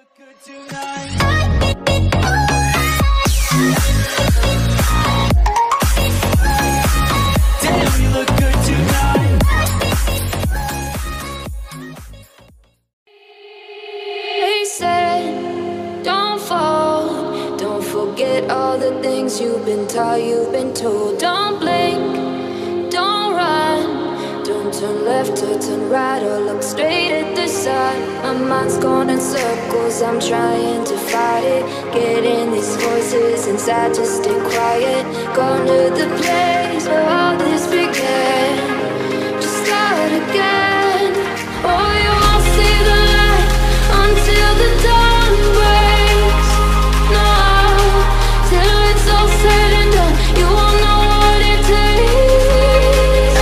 Forget all the things you've been taught, you've been told. Don't blink, don't run, don't turn left or turn right or look straight at the sun. My mind's going in circles, I'm trying to fight it. Getting these voices inside to stay quiet. Gone to the place where all this began. Just start again. Oh, you won't see the light until the dawn breaks. No, till it's all said and done, you won't know what it takes.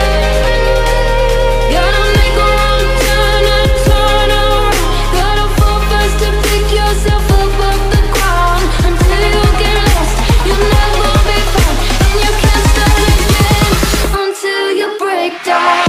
Gotta make a wrong turn and turn around. Gotta fall fast to pick yourself up off the ground. Until you get lost, you'll never be found. And you can't start again until you break down.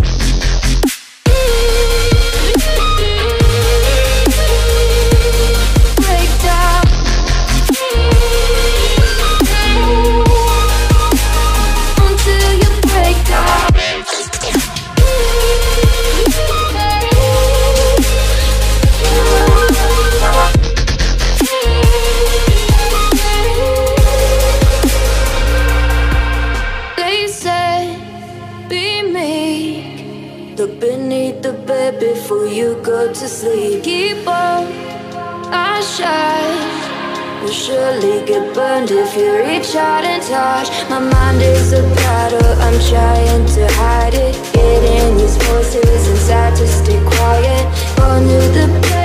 Look beneath the bed before you go to sleep. Keep on, I shine. You'll surely get burned if you reach out and touch. My mind is a battle, I'm trying to hide it. Getting these voices inside to stay quiet. Gone to the